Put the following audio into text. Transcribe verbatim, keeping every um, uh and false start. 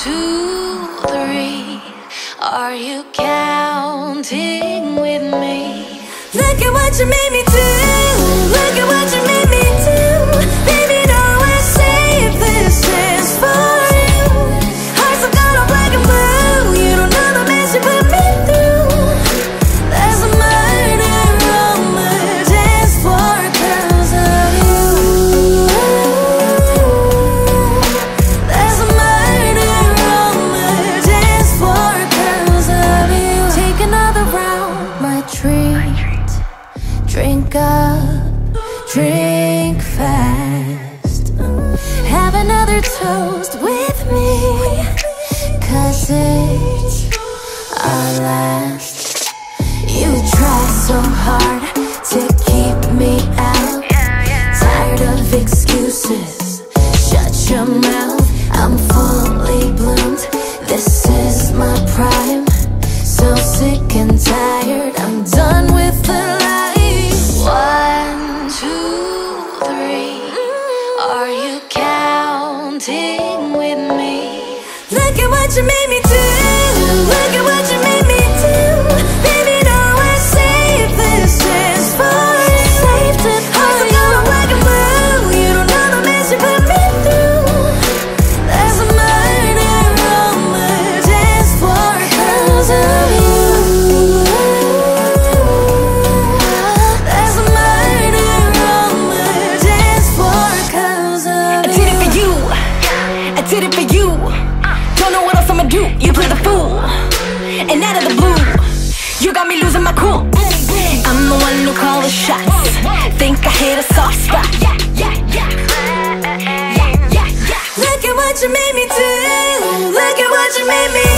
two, three. Are you counting with me? Look at what you made me do. Look at what you made me do. Baby, don't I say this is for you. Hearts have gone up like a blue. You don't know the mess you put me through. There's a murder on the dance floor 'cause of you. There's a murder on the dance floor 'cause of you. Take another round, my treat. Drink up, drink fast. Have another toast with me, 'cause it's our last. You try so hard to keep me out. Tired of excuses, shut your mouth. I'm fully bloomed, this is my prime. So sick and tired, I'm done with the lies. One, two, three. Are you counting with me? Look at what you made me do. Look at what you made me do. Baby, don't I save this is for you. Saved it for you. Hearts are gonna black and blue. You don't know the mess you put me through. There's a murder on the dance floor 'cause of you. There's a murder on the dance floor 'cause of you. I did it for you. I did it for you. Don't know what else I'ma do. You play the fool, and out of the blue, you got me losing my cool. I'm the one who call the shots. Think I hit a soft spot. Look at what you made me do. Look at what you made me